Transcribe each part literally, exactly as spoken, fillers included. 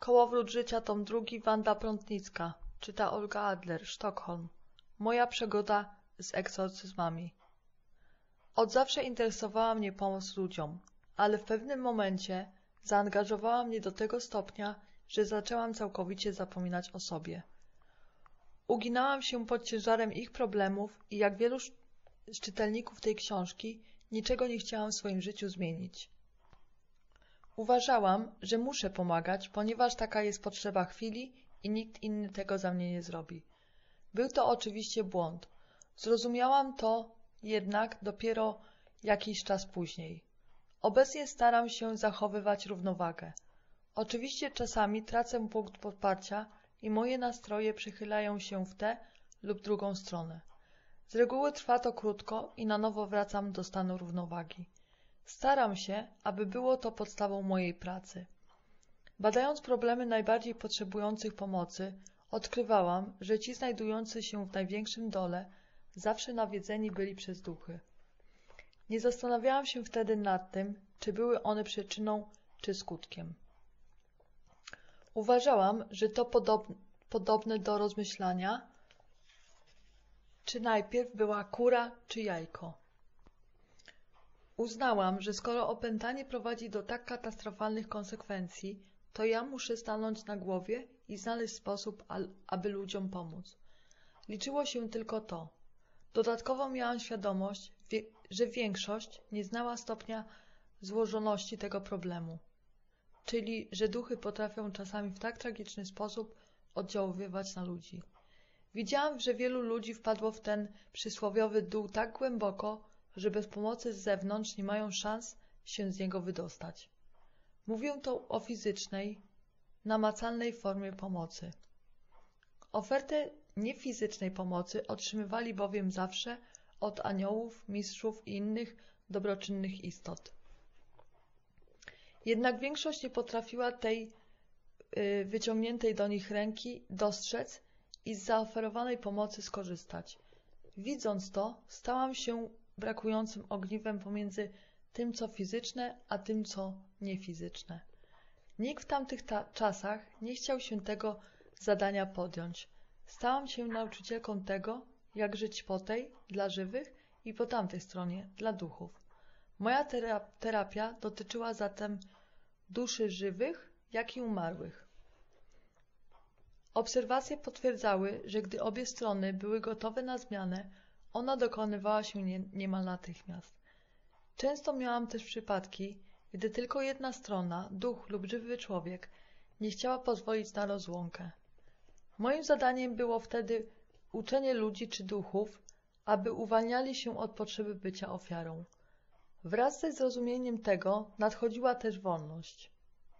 Kołowrót życia, tom drugi, Wanda Prątnicka. Czyta Olga Adler, Sztokholm. Moja przygoda z egzorcyzmami. Od zawsze interesowała mnie pomoc ludziom, ale w pewnym momencie zaangażowała mnie do tego stopnia, że zaczęłam całkowicie zapominać o sobie. Uginałam się pod ciężarem ich problemów i jak wielu z czytelników tej książki, niczego nie chciałam w swoim życiu zmienić. Uważałam, że muszę pomagać, ponieważ taka jest potrzeba chwili i nikt inny tego za mnie nie zrobi. Był to oczywiście błąd. Zrozumiałam to jednak dopiero jakiś czas później. Obecnie staram się zachowywać równowagę. Oczywiście czasami tracę punkt poparcia i moje nastroje przychylają się w tę lub drugą stronę. Z reguły trwa to krótko i na nowo wracam do stanu równowagi. Staram się, aby było to podstawą mojej pracy. Badając problemy najbardziej potrzebujących pomocy, odkrywałam, że ci znajdujący się w największym dole zawsze nawiedzeni byli przez duchy. Nie zastanawiałam się wtedy nad tym, czy były one przyczyną czy skutkiem. Uważałam, że to podob podobne do rozmyślania, czy najpierw była kura czy jajko. Uznałam, że skoro opętanie prowadzi do tak katastrofalnych konsekwencji, to ja muszę stanąć na głowie i znaleźć sposób, aby ludziom pomóc. Liczyło się tylko to. Dodatkowo miałam świadomość, że większość nie znała stopnia złożoności tego problemu, czyli że duchy potrafią czasami w tak tragiczny sposób oddziaływać na ludzi. Widziałam, że wielu ludzi wpadło w ten przysłowiowy dół tak głęboko, że bez pomocy z zewnątrz nie mają szans się z niego wydostać. Mówię to o fizycznej, namacalnej formie pomocy. Ofertę niefizycznej pomocy otrzymywali bowiem zawsze od aniołów, mistrzów i innych dobroczynnych istot. Jednak większość nie potrafiła tej yy, wyciągniętej do nich ręki dostrzec i z zaoferowanej pomocy skorzystać. Widząc to, stałam się brakującym ogniwem pomiędzy tym, co fizyczne, a tym, co niefizyczne. Nikt w tamtych czasach nie chciał się tego zadania podjąć. Stałam się nauczycielką tego, jak żyć po tej, dla żywych, i po tamtej stronie, dla duchów. Moja terapia dotyczyła zatem duszy żywych, jak i umarłych. Obserwacje potwierdzały, że gdy obie strony były gotowe na zmianę, ona dokonywała się nie, niemal natychmiast. Często miałam też przypadki, gdy tylko jedna strona, duch lub żywy człowiek, nie chciała pozwolić na rozłąkę. Moim zadaniem było wtedy uczenie ludzi czy duchów, aby uwalniali się od potrzeby bycia ofiarą. Wraz ze zrozumieniem tego nadchodziła też wolność.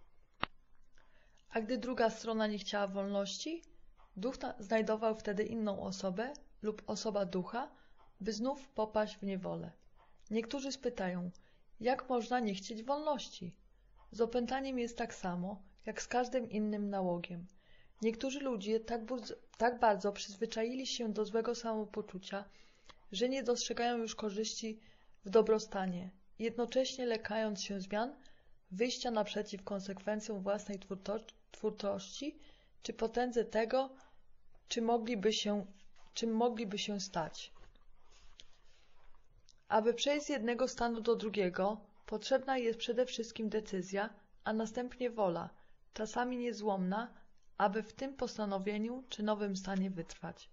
A gdy druga strona nie chciała wolności, duch znajdował wtedy inną osobę lub osoba ducha, by znów popaść w niewolę. Niektórzy spytają, jak można nie chcieć wolności? Z opętaniem jest tak samo, jak z każdym innym nałogiem. Niektórzy ludzie tak, tak bardzo przyzwyczaili się do złego samopoczucia, że nie dostrzegają już korzyści w dobrostanie, jednocześnie lękając się zmian, wyjścia naprzeciw konsekwencjom własnej twórczości, czy potędze tego, czy mogliby się, czym mogliby się stać. Aby przejść z jednego stanu do drugiego, potrzebna jest przede wszystkim decyzja, a następnie wola, czasami niezłomna, aby w tym postanowieniu czy nowym stanie wytrwać.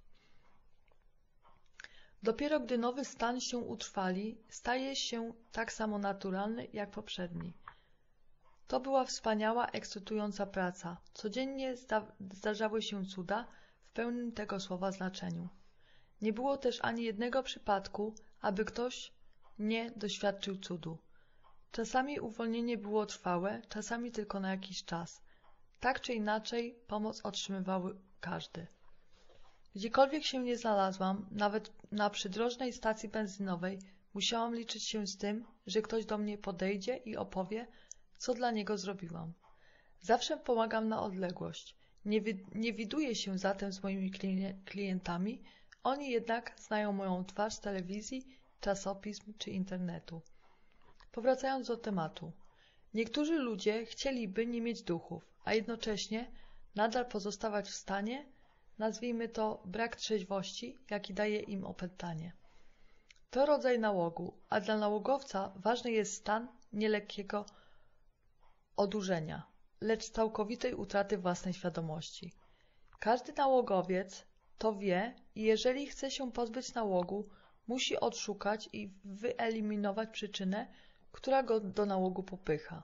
Dopiero gdy nowy stan się utrwali, staje się tak samo naturalny jak poprzedni. To była wspaniała, ekscytująca praca. Codziennie zda zdarzały się cuda w pełnym tego słowa znaczeniu. Nie było też ani jednego przypadku, aby ktoś nie doświadczył cudu. Czasami uwolnienie było trwałe, czasami tylko na jakiś czas. Tak czy inaczej pomoc otrzymywał każdy. Gdziekolwiek się nie znalazłam, nawet na przydrożnej stacji benzynowej, musiałam liczyć się z tym, że ktoś do mnie podejdzie i opowie, co dla niego zrobiłam. Zawsze pomagam na odległość. Nie, wi nie widuję się zatem z moimi klientami, oni jednak znają moją twarz z telewizji, czasopism czy internetu. Powracając do tematu. Niektórzy ludzie chcieliby nie mieć duchów, a jednocześnie nadal pozostawać w stanie, nazwijmy to brak trzeźwości, jaki daje im opętanie. To rodzaj nałogu, a dla nałogowca ważny jest stan nielekkiego odurzenia, lecz całkowitej utraty własnej świadomości. Każdy nałogowiec to wie i jeżeli chce się pozbyć nałogu, musi odszukać i wyeliminować przyczynę, która go do nałogu popycha.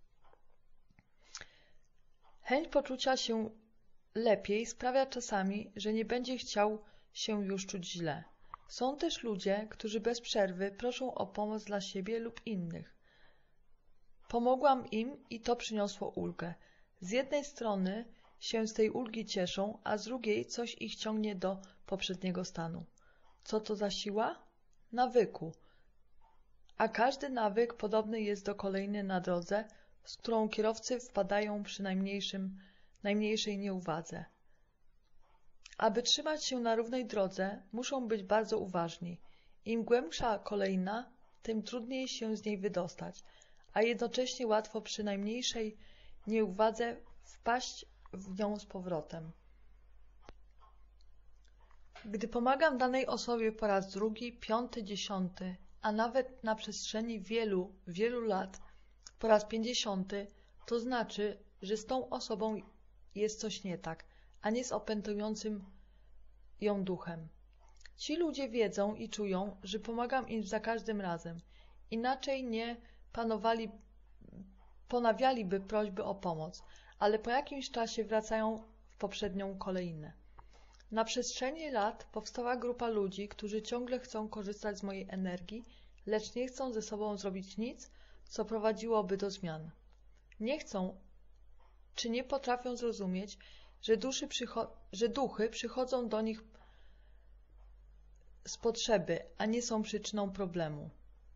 Chęć poczucia się lepiej sprawia czasami, że nie będzie chciał się już czuć źle. Są też ludzie, którzy bez przerwy proszą o pomoc dla siebie lub innych. Pomogłam im i to przyniosło ulgę. Z jednej strony się z tej ulgi cieszą, a z drugiej coś ich ciągnie do poprzedniego stanu. Co to za siła? Nawyku. A każdy nawyk podobny jest do kolejny na drodze, z którą kierowcy wpadają przy najmniejszym, najmniejszej nieuwadze. Aby trzymać się na równej drodze, muszą być bardzo uważni. Im głębsza kolejna, tym trudniej się z niej wydostać, a jednocześnie łatwo przy najmniejszej nieuwadze wpaść w nią z powrotem. Gdy pomagam danej osobie po raz drugi, piąty, dziesiąty, a nawet na przestrzeni wielu, wielu lat po raz pięćdziesiąty, to znaczy, że z tą osobą jest coś nie tak, a nie z opętującym ją duchem. Ci ludzie wiedzą i czują, że pomagam im za każdym razem, inaczej nie panowali, ponawialiby prośby o pomoc, ale po jakimś czasie wracają w poprzednią kolejnę. Na przestrzeni lat powstała grupa ludzi, którzy ciągle chcą korzystać z mojej energii, lecz nie chcą ze sobą zrobić nic, co prowadziłoby do zmian. Nie chcą, czy nie potrafią zrozumieć, że, duszy przycho- że duchy przychodzą do nich z potrzeby, a nie są przyczyną problemu.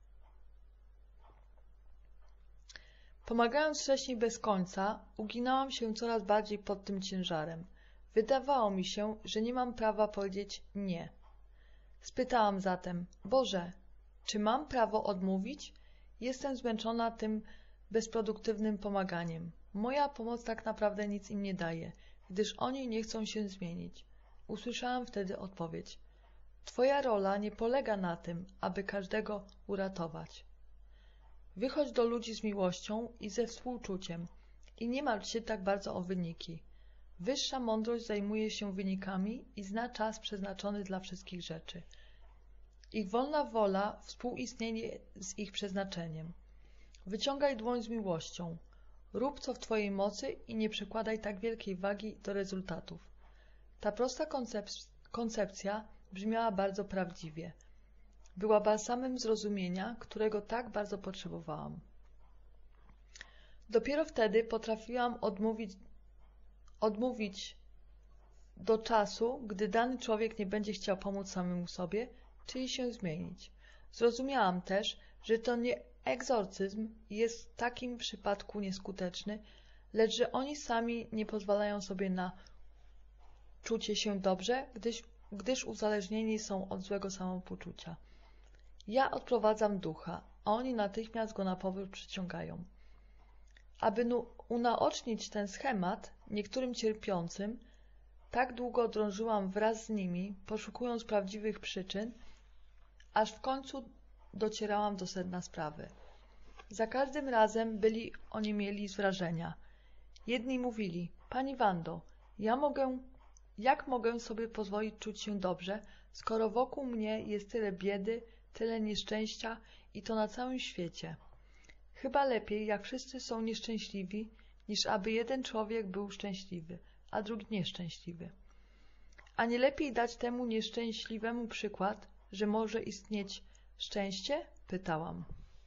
Pomagając wcześniej bez końca, uginałam się coraz bardziej pod tym ciężarem. Wydawało mi się, że nie mam prawa powiedzieć nie. Spytałam zatem, Boże, czy mam prawo odmówić? Jestem zmęczona tym bezproduktywnym pomaganiem. Moja pomoc tak naprawdę nic im nie daje, gdyż oni nie chcą się zmienić. Usłyszałam wtedy odpowiedź. Twoja rola nie polega na tym, aby każdego uratować. Wychodź do ludzi z miłością i ze współczuciem i nie martw się tak bardzo o wyniki. Wyższa mądrość zajmuje się wynikami i zna czas przeznaczony dla wszystkich rzeczy. Ich wolna wola współistnieje z ich przeznaczeniem. Wyciągaj dłoń z miłością. Rób co w Twojej mocy i nie przykładaj tak wielkiej wagi do rezultatów. Ta prosta koncep- koncepcja brzmiała bardzo prawdziwie. Była balsamem zrozumienia, którego tak bardzo potrzebowałam. Dopiero wtedy potrafiłam odmówić, odmówić do czasu, gdy dany człowiek nie będzie chciał pomóc samemu sobie, czyli się zmienić. Zrozumiałam też, że to nie egzorcyzm jest w takim przypadku nieskuteczny, lecz że oni sami nie pozwalają sobie na czucie się dobrze, gdyż, gdyż uzależnieni są od złego samopoczucia. Ja odprowadzam ducha, a oni natychmiast go na powrót przyciągają. Aby nu- unaocznić ten schemat niektórym cierpiącym, tak długo drążyłam wraz z nimi, poszukując prawdziwych przyczyn, aż w końcu docierałam do sedna sprawy. Za każdym razem byli oni mieli z wrażenia. Jedni mówili, Pani Wando, ja mogę, jak mogę sobie pozwolić czuć się dobrze, skoro wokół mnie jest tyle biedy, tyle nieszczęścia i to na całym świecie. Chyba lepiej, jak wszyscy są nieszczęśliwi, niż aby jeden człowiek był szczęśliwy, a drugi nieszczęśliwy. A nie lepiej dać temu nieszczęśliwemu przykład, że może istnieć szczęście? Pytałam.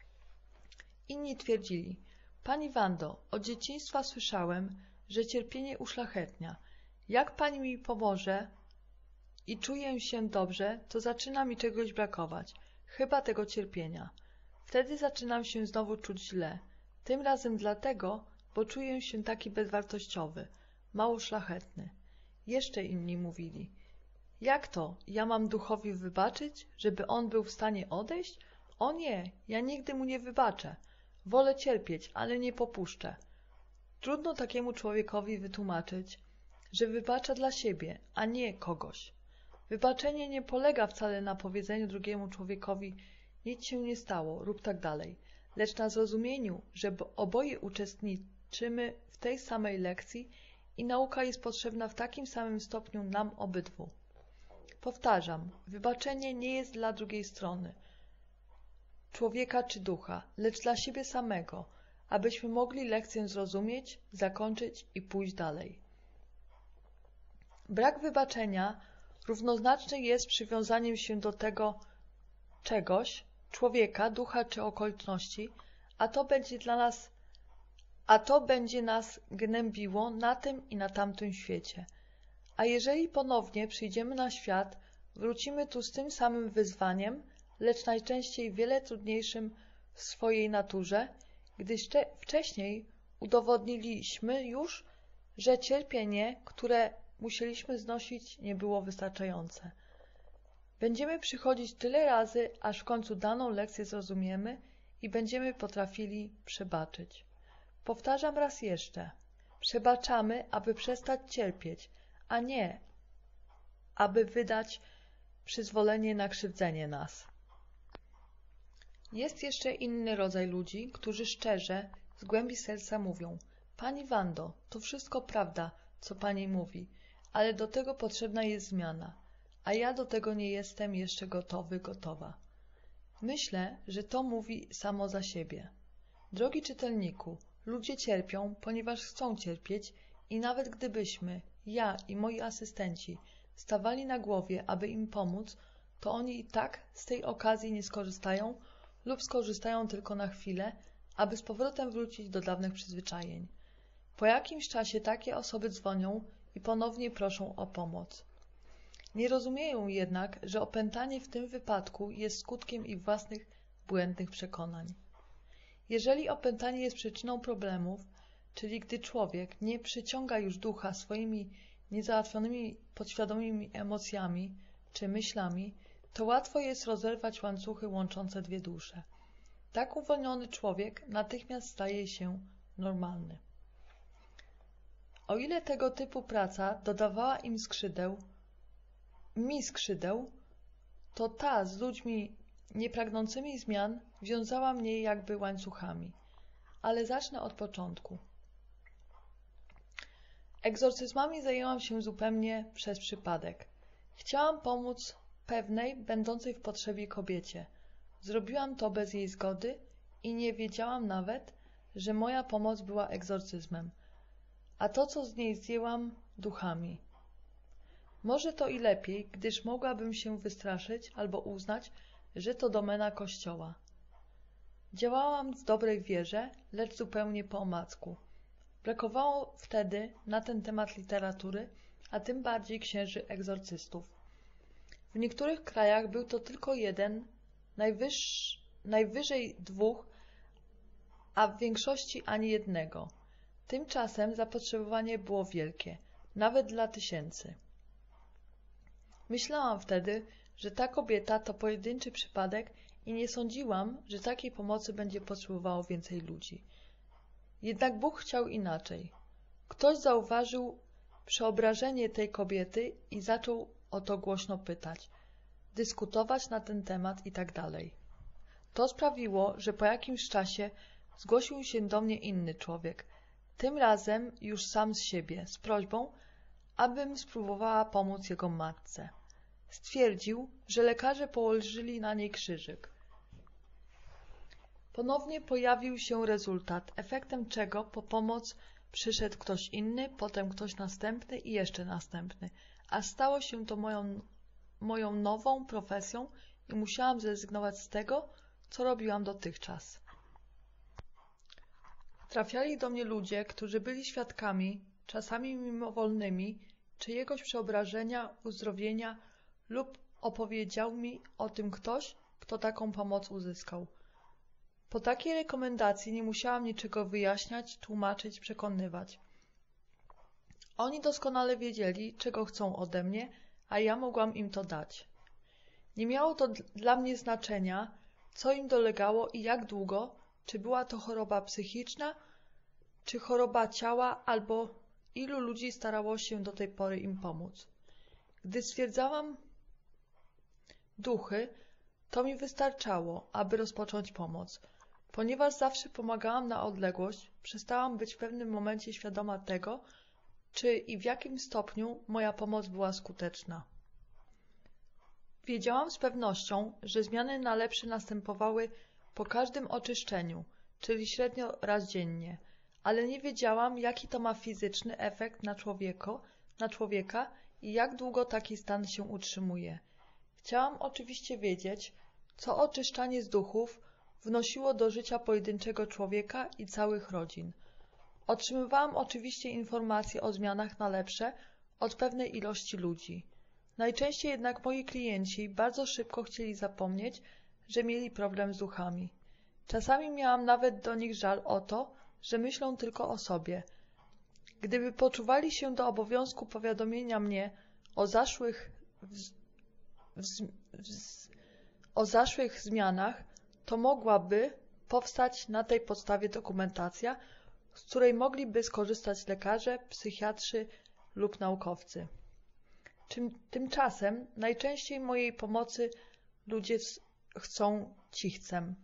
Inni twierdzili, Pani Wando, od dzieciństwa słyszałem, że cierpienie uszlachetnia. Jak Pani mi pomoże i czuję się dobrze, to zaczyna mi czegoś brakować, chyba tego cierpienia. Wtedy zaczynam się znowu czuć źle. Tym razem dlatego, bo czuję się taki bezwartościowy, mało szlachetny. Jeszcze inni mówili, jak to, ja mam duchowi wybaczyć, żeby on był w stanie odejść? O nie, ja nigdy mu nie wybaczę. Wolę cierpieć, ale nie popuszczę. Trudno takiemu człowiekowi wytłumaczyć, że wybacza dla siebie, a nie kogoś. Wybaczenie nie polega wcale na powiedzeniu drugiemu człowiekowi nic się nie stało, rób tak dalej, lecz na zrozumieniu, że oboje uczestniczymy w tej samej lekcji i nauka jest potrzebna w takim samym stopniu nam obydwu. Powtarzam, wybaczenie nie jest dla drugiej strony, człowieka czy ducha, lecz dla siebie samego, abyśmy mogli lekcję zrozumieć, zakończyć i pójść dalej. Brak wybaczenia równoznaczny jest przywiązaniem się do tego czegoś, człowieka, ducha czy okoliczności, a to będzie dla nas, a to będzie nas gnębiło na tym i na tamtym świecie. A jeżeli ponownie przyjdziemy na świat, wrócimy tu z tym samym wyzwaniem, lecz najczęściej wiele trudniejszym w swojej naturze, gdyż wcześniej udowodniliśmy już, że cierpienie, które musieliśmy znosić, nie było wystarczające. Będziemy przychodzić tyle razy, aż w końcu daną lekcję zrozumiemy i będziemy potrafili przebaczyć. Powtarzam raz jeszcze. Przebaczamy, aby przestać cierpieć, a nie, aby wydać przyzwolenie na krzywdzenie nas. Jest jeszcze inny rodzaj ludzi, którzy szczerze, z głębi serca mówią: Pani Wando, to wszystko prawda, co Pani mówi, ale do tego potrzebna jest zmiana, a ja do tego nie jestem jeszcze gotowy, gotowa. Myślę, że to mówi samo za siebie. Drogi czytelniku, ludzie cierpią, ponieważ chcą cierpieć i nawet gdybyśmy, ja i moi asystenci, stawali na głowie, aby im pomóc, to oni i tak z tej okazji nie skorzystają lub skorzystają tylko na chwilę, aby z powrotem wrócić do dawnych przyzwyczajeń. Po jakimś czasie takie osoby dzwonią i ponownie proszą o pomoc. Nie rozumieją jednak, że opętanie w tym wypadku jest skutkiem ich własnych błędnych przekonań. Jeżeli opętanie jest przyczyną problemów, czyli gdy człowiek nie przyciąga już ducha swoimi niezałatwionymi podświadomymi emocjami czy myślami, to łatwo jest rozerwać łańcuchy łączące dwie dusze. Tak uwolniony człowiek natychmiast staje się normalny. O ile tego typu praca dodawała im skrzydeł, mi skrzydeł, to ta z ludźmi niepragnącymi zmian wiązała mnie jakby łańcuchami. Ale zacznę od początku. Egzorcyzmami zajęłam się zupełnie przez przypadek. Chciałam pomóc pewnej, będącej w potrzebie kobiecie. Zrobiłam to bez jej zgody i nie wiedziałam nawet, że moja pomoc była egzorcyzmem, a to, co z niej zdjęłam, duchami. Może to i lepiej, gdyż mogłabym się wystraszyć albo uznać, że to domena Kościoła. Działałam w dobrej wierze, lecz zupełnie po omacku. Brakowało wtedy na ten temat literatury, a tym bardziej księży egzorcystów. W niektórych krajach był to tylko jeden, najwyż, najwyżej dwóch, a w większości ani jednego. Tymczasem zapotrzebowanie było wielkie, nawet dla tysięcy. Myślałam wtedy, że ta kobieta to pojedynczy przypadek i nie sądziłam, że takiej pomocy będzie potrzebowało więcej ludzi. Jednak Bóg chciał inaczej. Ktoś zauważył przeobrażenie tej kobiety i zaczął o to głośno pytać, dyskutować na ten temat i tak dalej. To sprawiło, że po jakimś czasie zgłosił się do mnie inny człowiek, tym razem już sam z siebie, z prośbą, abym spróbowała pomóc jego matce. Stwierdził, że lekarze położyli na niej krzyżyk. Ponownie pojawił się rezultat, efektem czego po pomoc przyszedł ktoś inny, potem ktoś następny i jeszcze następny, a stało się to moją, moją nową profesją i musiałam zrezygnować z tego, co robiłam dotychczas. Trafiali do mnie ludzie, którzy byli świadkami, czasami mimowolnymi, czyjegoś przeobrażenia, uzdrowienia lub opowiedział mi o tym ktoś, kto taką pomoc uzyskał. Po takiej rekomendacji nie musiałam niczego wyjaśniać, tłumaczyć, przekonywać. Oni doskonale wiedzieli, czego chcą ode mnie, a ja mogłam im to dać. Nie miało to dla mnie znaczenia, co im dolegało i jak długo, czy była to choroba psychiczna, czy choroba ciała, albo ilu ludzi starało się do tej pory im pomóc. Gdy stwierdzałam duchy, to mi wystarczało, aby rozpocząć pomoc. Ponieważ zawsze pomagałam na odległość, przestałam być w pewnym momencie świadoma tego, czy i w jakim stopniu moja pomoc była skuteczna. Wiedziałam z pewnością, że zmiany na lepsze następowały po każdym oczyszczeniu, czyli średnio raz dziennie, ale nie wiedziałam, jaki to ma fizyczny efekt na, człowieko, na człowieka i jak długo taki stan się utrzymuje. Chciałam oczywiście wiedzieć, co oczyszczanie z duchów wnosiło do życia pojedynczego człowieka i całych rodzin. Otrzymywałam oczywiście informacje o zmianach na lepsze od pewnej ilości ludzi. Najczęściej jednak moi klienci bardzo szybko chcieli zapomnieć, że mieli problem z duchami. Czasami miałam nawet do nich żal o to, że myślą tylko o sobie. Gdyby poczuwali się do obowiązku powiadomienia mnie o zaszłych, wz, wz, wz, o zaszłych zmianach, to mogłaby powstać na tej podstawie dokumentacja, z której mogliby skorzystać lekarze, psychiatrzy lub naukowcy. Tymczasem najczęściej mojej pomocy ludzie chcą cichcem.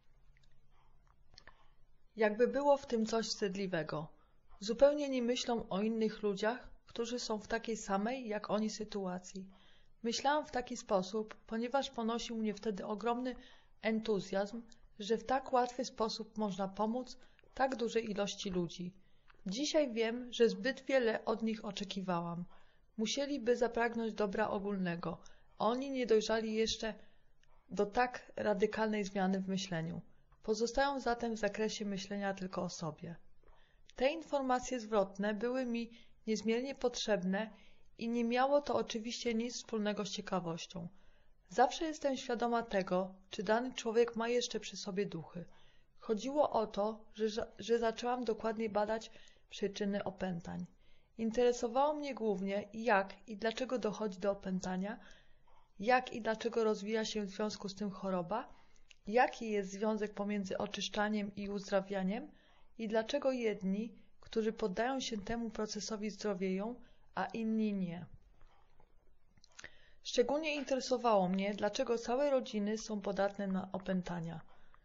Jakby było w tym coś wstydliwego. Zupełnie nie myślą o innych ludziach, którzy są w takiej samej jak oni sytuacji. Myślałam w taki sposób, ponieważ ponosił mnie wtedy ogromny entuzjazm, że w tak łatwy sposób można pomóc tak dużej ilości ludzi. Dzisiaj wiem, że zbyt wiele od nich oczekiwałam. Musieliby zapragnąć dobra ogólnego, a oni nie dojrzali jeszcze do tak radykalnej zmiany w myśleniu. Pozostają zatem w zakresie myślenia tylko o sobie. Te informacje zwrotne były mi niezmiernie potrzebne i nie miało to oczywiście nic wspólnego z ciekawością. Zawsze jestem świadoma tego, czy dany człowiek ma jeszcze przy sobie duchy. Chodziło o to, że, że zaczęłam dokładnie badać przyczyny opętań. Interesowało mnie głównie, jak i dlaczego dochodzi do opętania, jak i dlaczego rozwija się w związku z tym choroba, jaki jest związek pomiędzy oczyszczaniem i uzdrawianiem i dlaczego jedni, którzy poddają się temu procesowi, zdrowieją, a inni nie. Szczególnie interesowało mnie, dlaczego całe rodziny są podatne na opętania.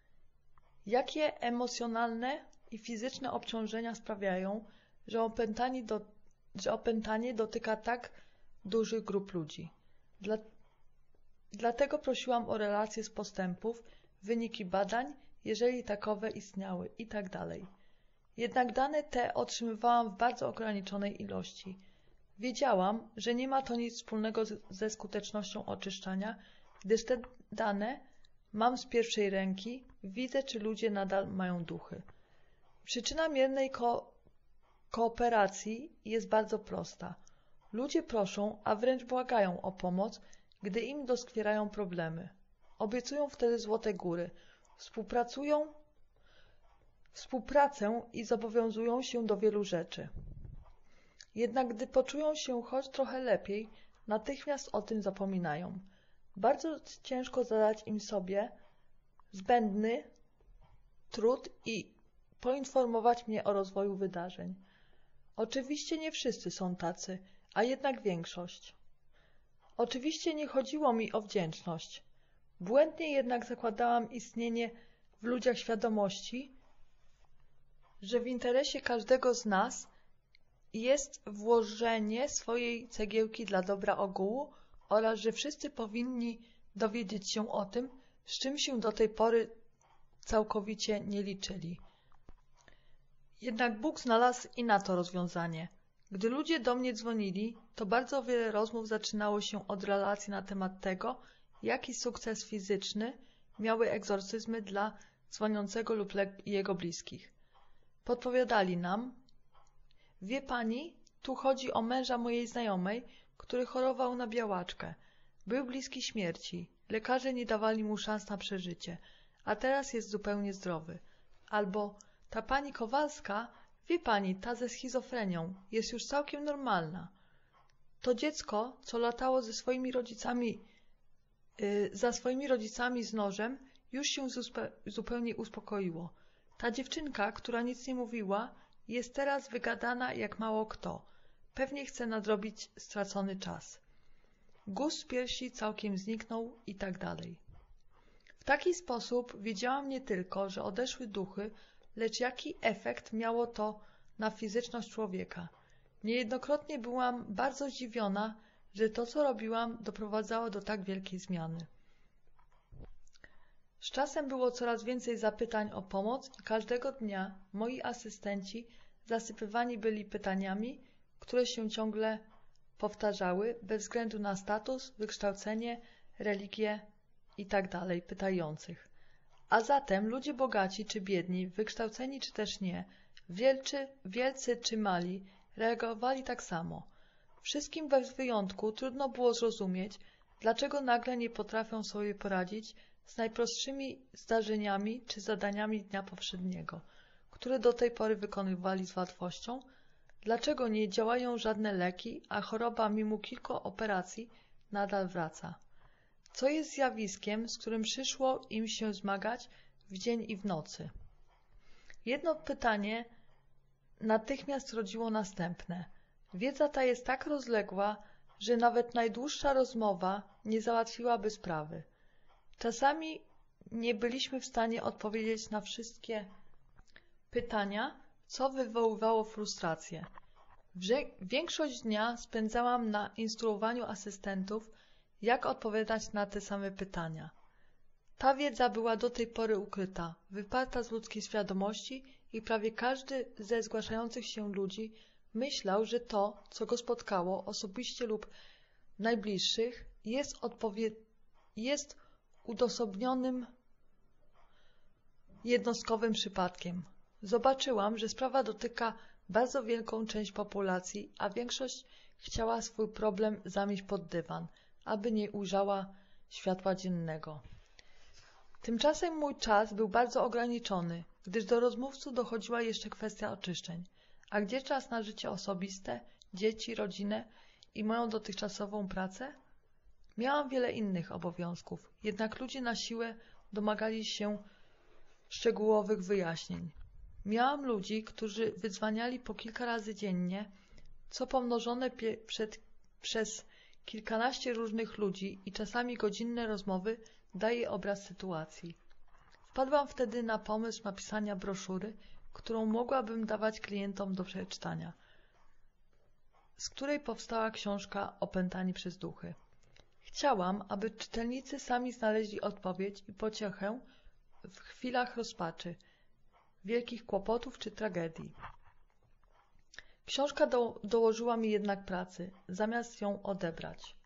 Jakie emocjonalne i fizyczne obciążenia sprawiają, że opętanie, do, że opętanie dotyka tak dużych grup ludzi. Dla, dlatego prosiłam o relacje z postępów, wyniki badań, jeżeli takowe istniały itd. Jednak dane te otrzymywałam w bardzo ograniczonej ilości. Wiedziałam, że nie ma to nic wspólnego z, ze skutecznością oczyszczania, gdyż te dane mam z pierwszej ręki, widzę, czy ludzie nadal mają duchy. Przyczyna miernej ko kooperacji jest bardzo prosta. Ludzie proszą, a wręcz błagają o pomoc, gdy im doskwierają problemy. Obiecują wtedy złote góry, współpracują, współpracę i zobowiązują się do wielu rzeczy. Jednak gdy poczują się choć trochę lepiej, natychmiast o tym zapominają. Bardzo ciężko zadać im sobie zbędny trud i poinformować mnie o rozwoju wydarzeń. Oczywiście nie wszyscy są tacy, a jednak większość. Oczywiście nie chodziło mi o wdzięczność. Błędnie jednak zakładałam istnienie w ludziach świadomości, że w interesie każdego z nas jest włożenie swojej cegiełki dla dobra ogółu oraz że wszyscy powinni dowiedzieć się o tym, z czym się do tej pory całkowicie nie liczyli. Jednak Bóg znalazł i na to rozwiązanie. Gdy ludzie do mnie dzwonili, to bardzo wiele rozmów zaczynało się od relacji na temat tego, jaki sukces fizyczny miały egzorcyzmy dla dzwoniącego lub jego bliskich. Podpowiadali nam: wie pani, tu chodzi o męża mojej znajomej, który chorował na białaczkę. Był bliski śmierci. Lekarze nie dawali mu szans na przeżycie, a teraz jest zupełnie zdrowy. Albo ta pani Kowalska, wie pani, ta ze schizofrenią, jest już całkiem normalna. To dziecko, co latało ze swoimi rodzicami, yy, za swoimi rodzicami z nożem, już się zupe zupełnie uspokoiło. Ta dziewczynka, która nic nie mówiła, jest teraz wygadana jak mało kto. Pewnie chce nadrobić stracony czas. Guz z piersi całkiem zniknął i tak dalej. W taki sposób wiedziałam nie tylko, że odeszły duchy, lecz jaki efekt miało to na fizyczność człowieka. Niejednokrotnie byłam bardzo zdziwiona, że to, co robiłam, doprowadzało do tak wielkiej zmiany. Z czasem było coraz więcej zapytań o pomoc i każdego dnia moi asystenci zasypywani byli pytaniami, które się ciągle powtarzały bez względu na status, wykształcenie, religię itd. pytających. A zatem ludzie bogaci czy biedni, wykształceni czy też nie, wielcy, wielcy czy mali, reagowali tak samo. Wszystkim bez wyjątku trudno było zrozumieć, dlaczego nagle nie potrafią sobie poradzić z najprostszymi zdarzeniami czy zadaniami dnia powszedniego, które do tej pory wykonywali z łatwością, dlaczego nie działają żadne leki, a choroba mimo kilku operacji nadal wraca. Co jest zjawiskiem, z którym przyszło im się zmagać w dzień i w nocy? Jedno pytanie natychmiast rodziło następne. Wiedza ta jest tak rozległa, że nawet najdłuższa rozmowa nie załatwiłaby sprawy. Czasami nie byliśmy w stanie odpowiedzieć na wszystkie pytania, co wywoływało frustrację. Większość dnia spędzałam na instruowaniu asystentów, jak odpowiadać na te same pytania. Ta wiedza była do tej pory ukryta, wyparta z ludzkiej świadomości i prawie każdy ze zgłaszających się ludzi myślał, że to, co go spotkało osobiście lub najbliższych, jest, odpowie- jest odosobnionym, jednostkowym przypadkiem. Zobaczyłam, że sprawa dotyka bardzo wielką część populacji, a większość chciała swój problem zamieść pod dywan, aby nie ujrzała światła dziennego. Tymczasem mój czas był bardzo ograniczony, gdyż do rozmówców dochodziła jeszcze kwestia oczyszczeń. A gdzie czas na życie osobiste, dzieci, rodzinę i moją dotychczasową pracę? Miałam wiele innych obowiązków, jednak ludzie na siłę domagali się szczegółowych wyjaśnień. Miałam ludzi, którzy wydzwaniali po kilka razy dziennie, co pomnożone przed, przez kilkanaście różnych ludzi i czasami godzinne rozmowy daje obraz sytuacji. Wpadłam wtedy na pomysł napisania broszury, którą mogłabym dawać klientom do przeczytania, z której powstała książka Opętani przez duchy. Chciałam, aby czytelnicy sami znaleźli odpowiedź i pociechę w chwilach rozpaczy, wielkich kłopotów czy tragedii. Książka do, dołożyła mi jednak pracy, zamiast ją odebrać.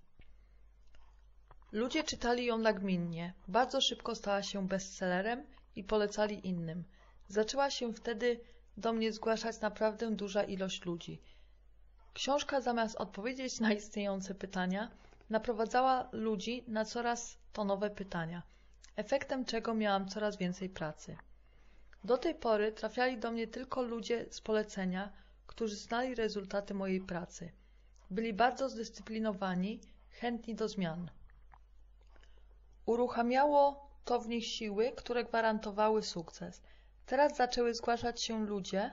Ludzie czytali ją nagminnie, bardzo szybko stała się bestsellerem i polecali innym. Zaczęła się wtedy do mnie zgłaszać naprawdę duża ilość ludzi. Książka zamiast odpowiedzieć na istniejące pytania, naprowadzała ludzi na coraz to nowe pytania, efektem czego miałam coraz więcej pracy. Do tej pory trafiali do mnie tylko ludzie z polecenia, którzy znali rezultaty mojej pracy. Byli bardzo zdyscyplinowani, chętni do zmian. Uruchamiało to w nich siły, które gwarantowały sukces. Teraz zaczęły zgłaszać się ludzie,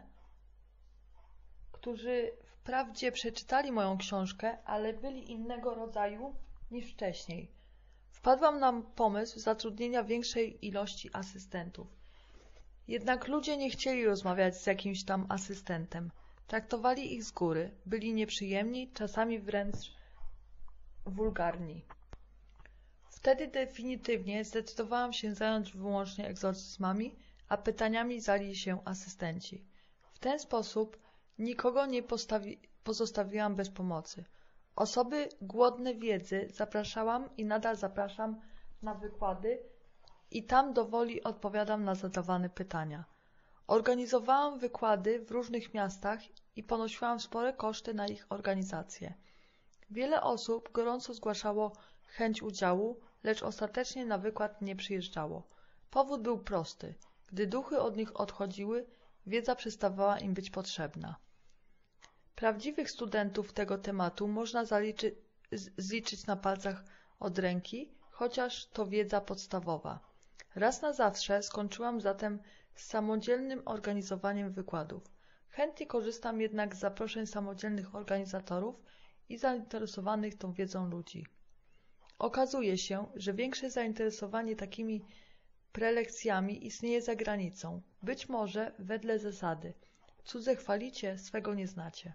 którzy wprawdzie przeczytali moją książkę, ale byli innego rodzaju niż wcześniej. Wpadłam na pomysł zatrudnienia większej ilości asystentów. Jednak ludzie nie chcieli rozmawiać z jakimś tam asystentem. Traktowali ich z góry, byli nieprzyjemni, czasami wręcz wulgarni. Wtedy definitywnie zdecydowałam się zająć wyłącznie egzorcyzmami, a pytaniami zajęli się asystenci. W ten sposób nikogo nie postawi- pozostawiłam bez pomocy. Osoby głodne wiedzy zapraszałam i nadal zapraszam na wykłady i tam do woli odpowiadam na zadawane pytania. Organizowałam wykłady w różnych miastach i ponosiłam spore koszty na ich organizację. Wiele osób gorąco zgłaszało chęć udziału, lecz ostatecznie na wykład nie przyjeżdżało. Powód był prosty. Gdy duchy od nich odchodziły, wiedza przestawała im być potrzebna. Prawdziwych studentów tego tematu można zaliczy, zliczyć na palcach od ręki, chociaż to wiedza podstawowa. Raz na zawsze skończyłam zatem z samodzielnym organizowaniem wykładów. Chętnie korzystam jednak z zaproszeń samodzielnych organizatorów i zainteresowanych tą wiedzą ludzi. Okazuje się, że większe zainteresowanie takimi prelekcjami istnieje za granicą. Być może wedle zasady cudze chwalicie, swego nie znacie.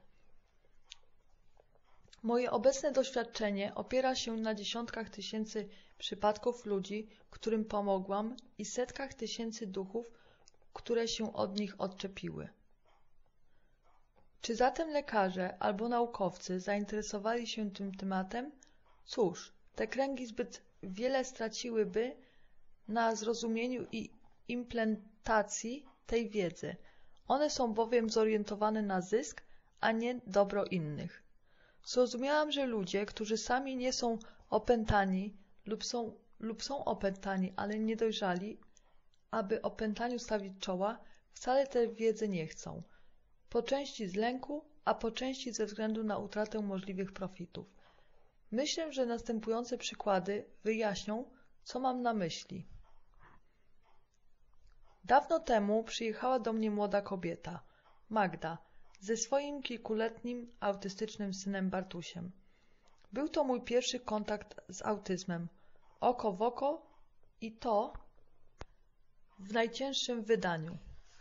Moje obecne doświadczenie opiera się na dziesiątkach tysięcy przypadków ludzi, którym pomogłam, i setkach tysięcy duchów, które się od nich odczepiły. Czy zatem lekarze albo naukowcy zainteresowali się tym tematem? Cóż, te kręgi zbyt wiele straciłyby na zrozumieniu i implementacji tej wiedzy. One są bowiem zorientowane na zysk, a nie dobro innych. Zrozumiałam, że ludzie, którzy sami nie są opętani lub są, lub są opętani, ale niedojrzali, aby opętaniu stawić czoła, wcale tej wiedzy nie chcą. Po części z lęku, a po części ze względu na utratę możliwych profitów. Myślę, że następujące przykłady wyjaśnią, co mam na myśli. Dawno temu przyjechała do mnie młoda kobieta, Magda, ze swoim kilkuletnim autystycznym synem Bartusiem. Był to mój pierwszy kontakt z autyzmem, oko w oko, i to w najcięższym wydaniu.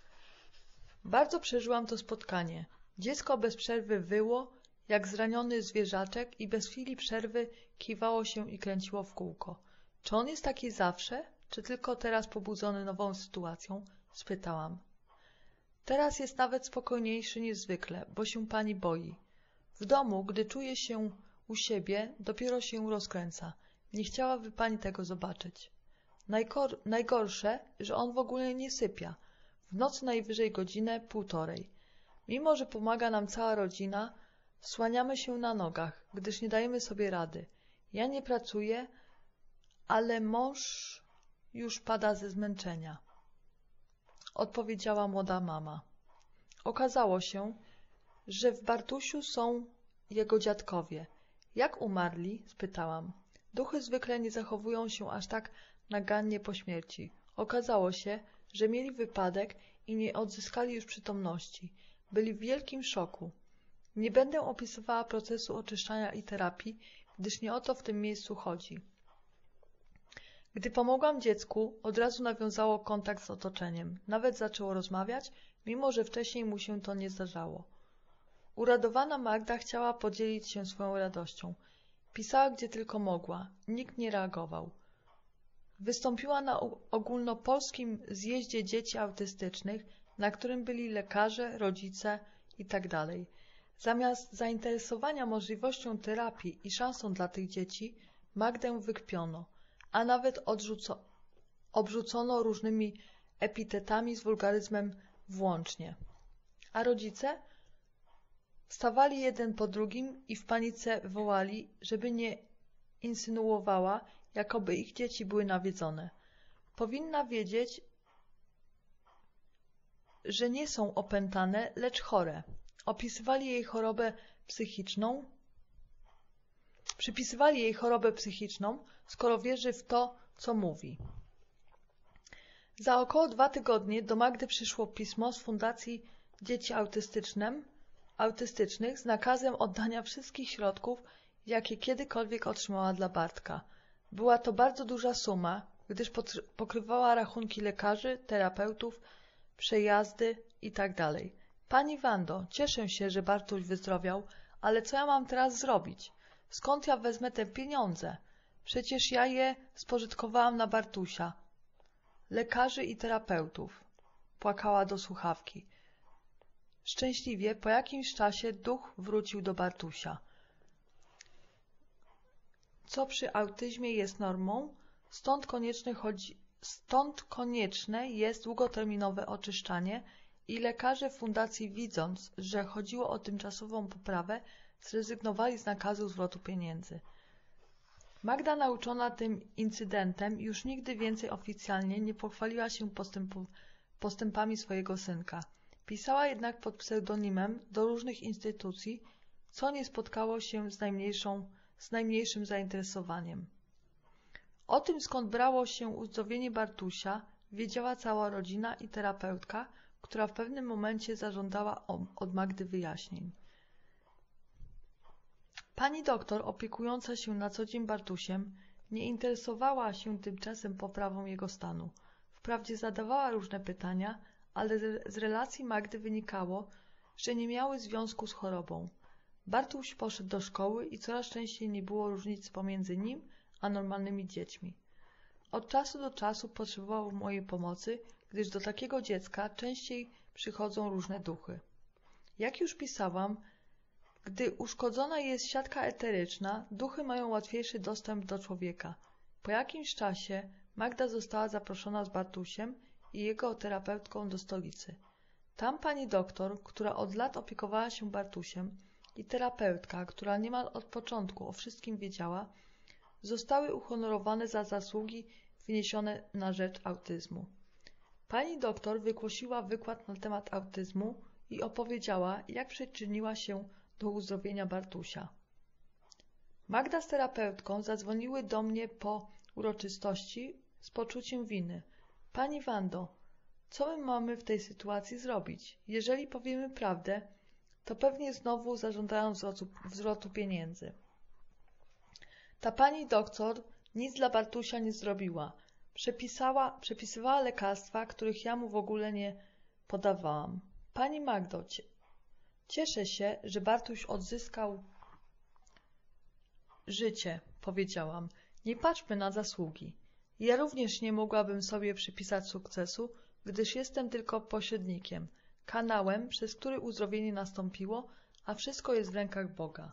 Bardzo przeżyłam to spotkanie. Dziecko bez przerwy wyło, jak zraniony zwierzaczek, i bez chwili przerwy kiwało się i kręciło w kółko. Czy on jest taki zawsze, czy tylko teraz pobudzony nową sytuacją? Spytałam. Teraz jest nawet spokojniejszy niż zwykle, bo się pani boi. W domu, gdy czuje się u siebie, dopiero się rozkręca. Nie chciałaby pani tego zobaczyć. Najgor najgorsze, że on w ogóle nie sypia. W nocy najwyżej godzinę, półtorej. Mimo że pomaga nam cała rodzina, słaniamy się na nogach, gdyż nie dajemy sobie rady. Ja nie pracuję, ale mąż już pada ze zmęczenia. Odpowiedziała młoda mama. Okazało się, że w Bartusiu są jego dziadkowie. Jak umarli? Spytałam. Duchy zwykle nie zachowują się aż tak nagannie po śmierci. Okazało się, że mieli wypadek i nie odzyskali już przytomności. Byli w wielkim szoku. Nie będę opisywała procesu oczyszczania i terapii, gdyż nie o to w tym miejscu chodzi. Gdy pomogłam dziecku, od razu nawiązało kontakt z otoczeniem. Nawet zaczęło rozmawiać, mimo że wcześniej mu się to nie zdarzało. Uradowana Magda chciała podzielić się swoją radością. Pisała gdzie tylko mogła. Nikt nie reagował. Wystąpiła na ogólnopolskim zjeździe dzieci autystycznych, na którym byli lekarze, rodzice itd. Zamiast zainteresowania możliwością terapii i szansą dla tych dzieci, Magdę wykpiono, a nawet odrzuco, obrzucono różnymi epitetami z wulgaryzmem włącznie. A rodzice wstawali jeden po drugim i w panice wołali, żeby nie insynuowała, jakoby ich dzieci były nawiedzone. Powinna wiedzieć, że nie są opętane, lecz chore. Opisywali jej chorobę psychiczną, przypisywali jej chorobę psychiczną, skoro wierzy w to, co mówi. Za około dwa tygodnie do Magdy przyszło pismo z Fundacji Dzieci Autystycznych z nakazem oddania wszystkich środków, jakie kiedykolwiek otrzymała dla Bartka. Była to bardzo duża suma, gdyż pokrywała rachunki lekarzy, terapeutów, przejazdy itd. Pani Wando, cieszę się, że Bartuś wyzdrowiał, ale co ja mam teraz zrobić? Skąd ja wezmę te pieniądze? Przecież ja je spożytkowałam na Bartusia, lekarzy i terapeutów. Płakała do słuchawki. Szczęśliwie po jakimś czasie duch wrócił do Bartusia. Co przy autyzmie jest normą, stąd konieczne, chodzi, stąd konieczne jest długoterminowe oczyszczanie i lekarze fundacji, widząc, że chodziło o tymczasową poprawę, zrezygnowali z nakazu zwrotu pieniędzy. Magda, nauczona tym incydentem, już nigdy więcej oficjalnie nie pochwaliła się postępu, postępami swojego synka. Pisała jednak pod pseudonimem do różnych instytucji, co nie spotkało się z, najmniejszą, z najmniejszym zainteresowaniem. O tym, skąd brało się uzdrowienie Bartusia, wiedziała cała rodzina i terapeutka, która w pewnym momencie zażądała od Magdy wyjaśnień. Pani doktor, opiekująca się na co dzień Bartusiem, nie interesowała się tymczasem poprawą jego stanu. Wprawdzie zadawała różne pytania, ale z relacji Magdy wynikało, że nie miały związku z chorobą. Bartuś poszedł do szkoły i coraz częściej nie było różnicy pomiędzy nim a normalnymi dziećmi. Od czasu do czasu potrzebował mojej pomocy, gdyż do takiego dziecka częściej przychodzą różne duchy. Jak już pisałam, gdy uszkodzona jest siatka eteryczna, duchy mają łatwiejszy dostęp do człowieka. Po jakimś czasie Magda została zaproszona z Bartusiem i jego terapeutką do stolicy. Tam pani doktor, która od lat opiekowała się Bartusiem, i terapeutka, która niemal od początku o wszystkim wiedziała, zostały uhonorowane za zasługi wyniesione na rzecz autyzmu. Pani doktor wygłosiła wykład na temat autyzmu i opowiedziała, jak przyczyniła się do uzdrowienia Bartusia. Magda z terapeutką zadzwoniły do mnie po uroczystości z poczuciem winy. Pani Wando, co my mamy w tej sytuacji zrobić? Jeżeli powiemy prawdę, to pewnie znowu zażądają zwrotu, zwrotu pieniędzy. Ta pani doktor nic dla Bartusia nie zrobiła. Przepisała, przepisywała lekarstwa, których ja mu w ogóle nie podawałam. Pani Magdo, cieszę się, że Bartuś odzyskał życie, powiedziałam. Nie patrzmy na zasługi. Ja również nie mogłabym sobie przypisać sukcesu, gdyż jestem tylko pośrednikiem, kanałem, przez który uzdrowienie nastąpiło, a wszystko jest w rękach Boga.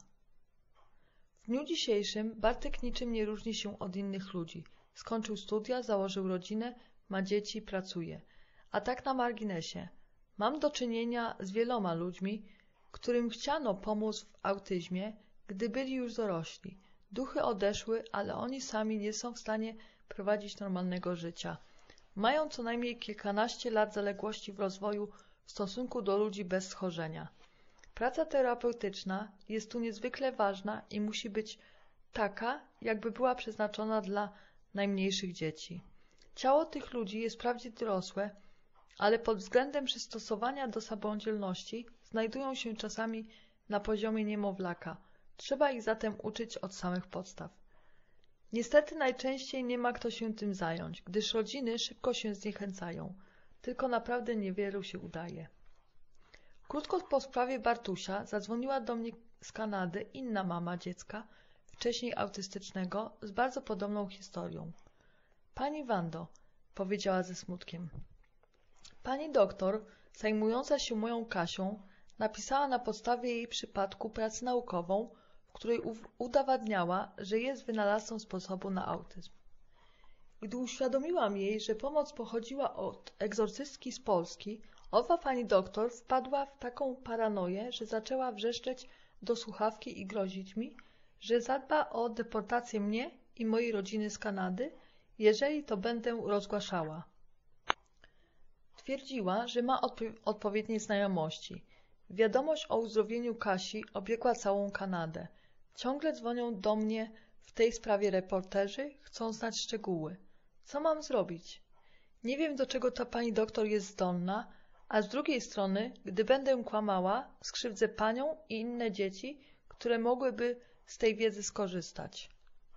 W dniu dzisiejszym Bartek niczym nie różni się od innych ludzi. Skończył studia, założył rodzinę, ma dzieci, pracuje. A tak na marginesie. Mam do czynienia z wieloma ludźmi, którym chciano pomóc w autyzmie, gdy byli już dorośli. Duchy odeszły, ale oni sami nie są w stanie prowadzić normalnego życia. Mają co najmniej kilkanaście lat zaległości w rozwoju w stosunku do ludzi bez schorzenia. Praca terapeutyczna jest tu niezwykle ważna i musi być taka, jakby była przeznaczona dla najmniejszych dzieci. Ciało tych ludzi jest wprawdzie dorosłe, ale pod względem przystosowania do samodzielności znajdują się czasami na poziomie niemowlaka. Trzeba ich zatem uczyć od samych podstaw. Niestety najczęściej nie ma kto się tym zająć, gdyż rodziny szybko się zniechęcają. Tylko naprawdę niewielu się udaje. Krótko po sprawie Bartusia zadzwoniła do mnie z Kanady inna mama dziecka, wcześniej autystycznego, z bardzo podobną historią. Pani Wando, powiedziała ze smutkiem. Pani doktor, zajmująca się moją Kasią, napisała na podstawie jej przypadku pracę naukową, w której udowadniała, że jest wynalazcą sposobu na autyzm. Gdy uświadomiłam jej, że pomoc pochodziła od egzorcystki z Polski, owa pani doktor wpadła w taką paranoję, że zaczęła wrzeszczeć do słuchawki i grozić mi, że zadba o deportację mnie i mojej rodziny z Kanady, jeżeli to będę rozgłaszała. Twierdziła, że ma odpo odpowiednie znajomości. Wiadomość o uzdrowieniu Kasi obiegła całą Kanadę. Ciągle dzwonią do mnie w tej sprawie reporterzy, chcą znać szczegóły. Co mam zrobić? Nie wiem, do czego ta pani doktor jest zdolna, a z drugiej strony, gdy będę kłamała, skrzywdzę panią i inne dzieci, które mogłyby z tej wiedzy skorzystać.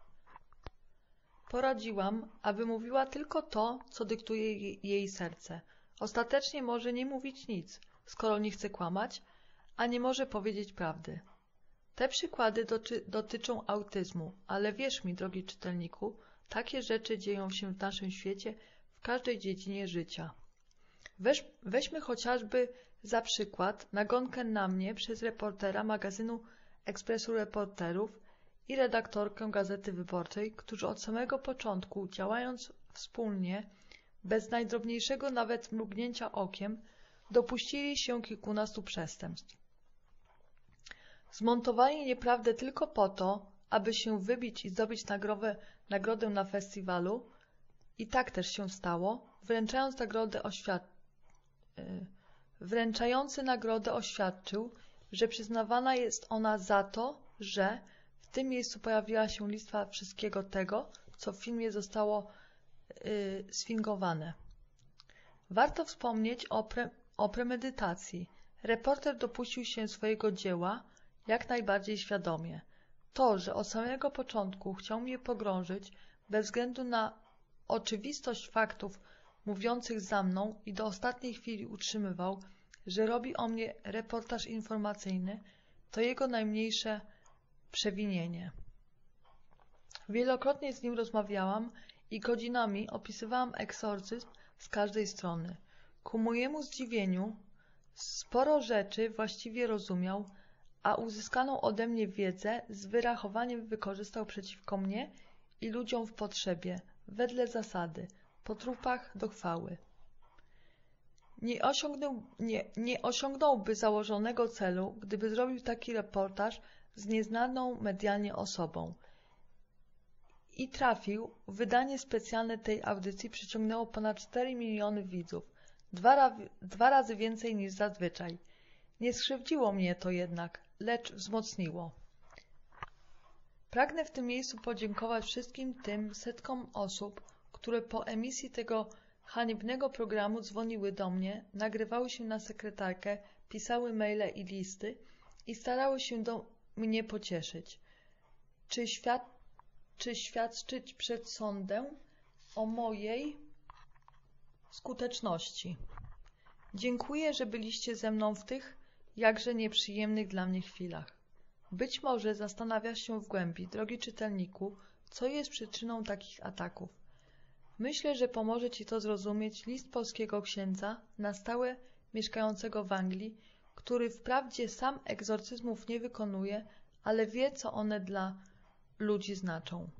Poradziłam, aby mówiła tylko to, co dyktuje jej serce. Ostatecznie może nie mówić nic, skoro nie chce kłamać, a nie może powiedzieć prawdy. Te przykłady doty dotyczą autyzmu, ale wierz mi, drogi czytelniku, takie rzeczy dzieją się w naszym świecie w każdej dziedzinie życia. Weź, weźmy chociażby za przykład nagonkę na mnie przez reportera magazynu Ekspresu Reporterów i redaktorkę Gazety Wyborczej, którzy od samego początku, działając wspólnie, bez najdrobniejszego nawet mrugnięcia okiem, dopuścili się kilkunastu przestępstw. Zmontowali nieprawdę tylko po to, aby się wybić i zdobyć nagrodę, nagrodę na festiwalu, i tak też się stało, wręczając nagrodę oświad... wręczający nagrodę oświadczył, że przyznawana jest ona za to, że w tym miejscu pojawiła się lista wszystkiego tego, co w filmie zostało yy, sfingowane. Warto wspomnieć o, pre, o premedytacji. Reporter dopuścił się swojego dzieła jak najbardziej świadomie. To, że od samego początku chciał mnie pogrążyć bez względu na oczywistość faktów mówiących za mną i do ostatniej chwili utrzymywał, że robi o mnie reportaż informacyjny, to jego najmniejsze przewinienie. Wielokrotnie z nim rozmawiałam i godzinami opisywałam egzorcyzm z każdej strony. Ku mojemu zdziwieniu sporo rzeczy właściwie rozumiał, a uzyskaną ode mnie wiedzę z wyrachowaniem wykorzystał przeciwko mnie i ludziom w potrzebie, wedle zasady, po trupach do chwały. Nie, osiągnął, nie, nie osiągnąłby założonego celu, gdyby zrobił taki reportaż z nieznaną medialnie osobą. I trafił, wydanie specjalne tej audycji przyciągnęło ponad cztery miliony widzów, dwa, ra, dwa razy więcej niż zazwyczaj. Nie skrzywdziło mnie to jednak, lecz wzmocniło. Pragnę w tym miejscu podziękować wszystkim tym setkom osób, które po emisji tego haniebnego programu dzwoniły do mnie, nagrywały się na sekretarkę, pisały maile i listy i starały się do mnie pocieszyć. Czy, świad czy świadczyć przed sądem o mojej skuteczności. Dziękuję, że byliście ze mną w tych jakże nieprzyjemnych dla mnie chwilach. Być może zastanawiasz się w głębi, drogi czytelniku, co jest przyczyną takich ataków. Myślę, że pomoże Ci to zrozumieć list polskiego księdza na stałe mieszkającego w Anglii, który wprawdzie sam egzorcyzmów nie wykonuje, ale wie, co one dla ludzi znaczą.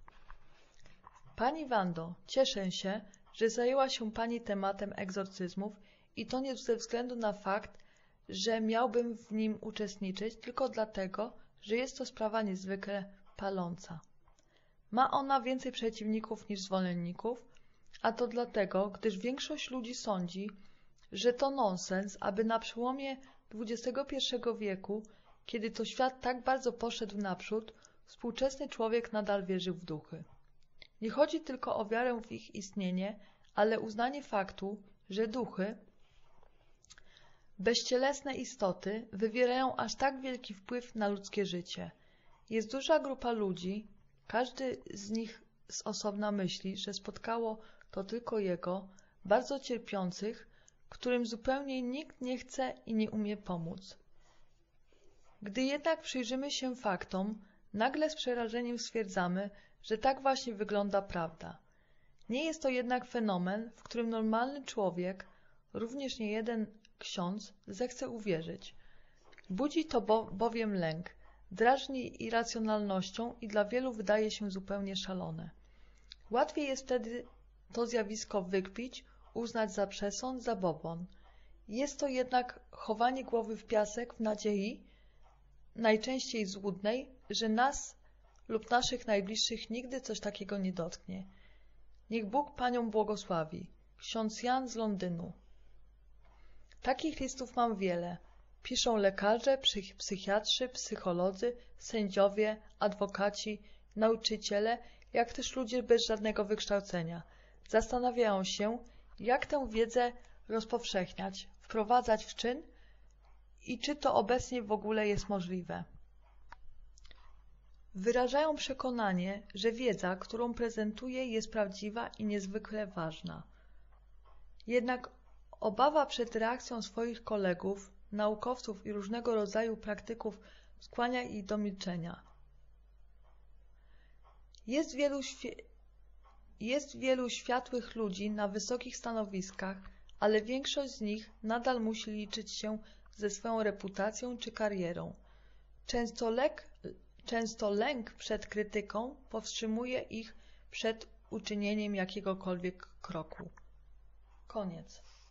Pani Wando, cieszę się, że zajęła się Pani tematem egzorcyzmów i to nie ze względu na fakt, że miałbym w nim uczestniczyć, tylko dlatego, że jest to sprawa niezwykle paląca. Ma ona więcej przeciwników niż zwolenników, a to dlatego, gdyż większość ludzi sądzi, że to nonsens, aby na przełomie dwudziestego pierwszego wieku, kiedy to świat tak bardzo poszedł naprzód, współczesny człowiek nadal wierzył w duchy. Nie chodzi tylko o wiarę w ich istnienie, ale uznanie faktu, że duchy, bezcielesne istoty, wywierają aż tak wielki wpływ na ludzkie życie. Jest duża grupa ludzi, każdy z nich z osobna myśli, że spotkało to tylko jego, bardzo cierpiących, którym zupełnie nikt nie chce i nie umie pomóc. Gdy jednak przyjrzymy się faktom, nagle z przerażeniem stwierdzamy, że tak właśnie wygląda prawda. Nie jest to jednak fenomen, w którym normalny człowiek, również nie jeden ksiądz, zechce uwierzyć. Budzi to bo, bowiem lęk, drażni irracjonalnością i dla wielu wydaje się zupełnie szalone. Łatwiej jest wtedy to zjawisko wykpić, uznać za przesąd, za bobon. Jest to jednak chowanie głowy w piasek w nadziei, najczęściej złudnej, że nas lub naszych najbliższych nigdy coś takiego nie dotknie. Niech Bóg Panią błogosławi. Ksiądz Jan z Londynu. Takich listów mam wiele. Piszą lekarze, psych psychiatrzy, psycholodzy, sędziowie, adwokaci, nauczyciele, jak też ludzie bez żadnego wykształcenia. Zastanawiają się, jak tę wiedzę rozpowszechniać, wprowadzać w czyn i czy to obecnie w ogóle jest możliwe. Wyrażają przekonanie, że wiedza, którą prezentuje, jest prawdziwa i niezwykle ważna. Jednak obawa przed reakcją swoich kolegów, naukowców i różnego rodzaju praktyków skłania ich do milczenia. Jest wielu, jest wielu światłych ludzi na wysokich stanowiskach, ale większość z nich nadal musi liczyć się ze swoją reputacją czy karierą. Często, lek, często lęk przed krytyką powstrzymuje ich przed uczynieniem jakiegokolwiek kroku. Koniec.